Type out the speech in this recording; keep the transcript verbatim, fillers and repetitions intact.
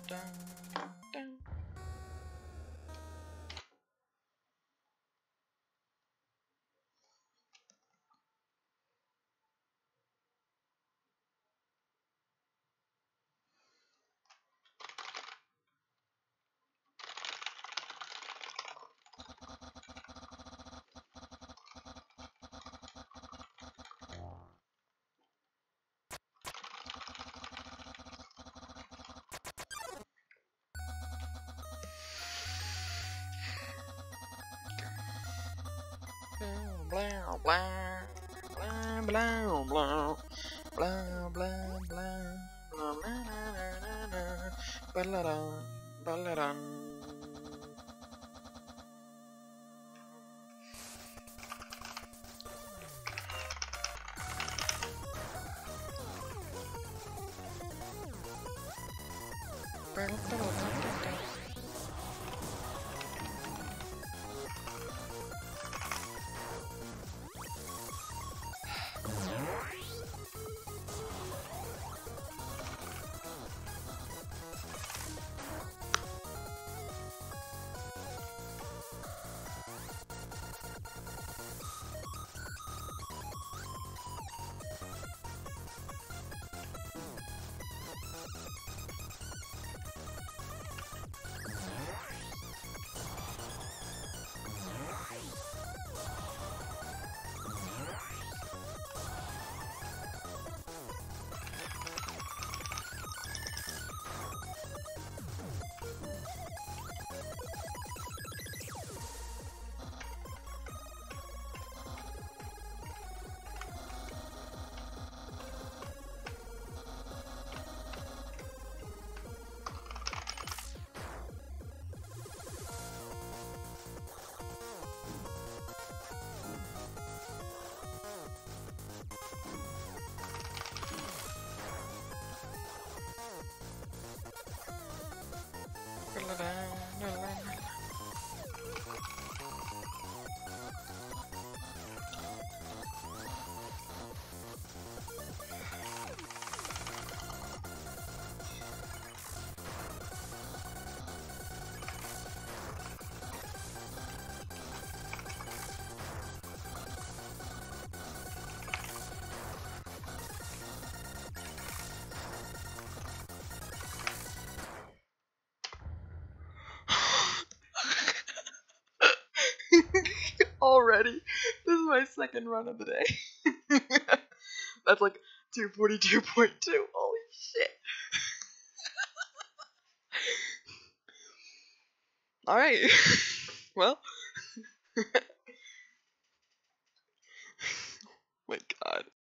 Blah blah blah blah blah blah blah blah blah blah blah blah. Already, this is my second run of the day. That's like two forty-two point two. Holy shit. Alright. Well. My god.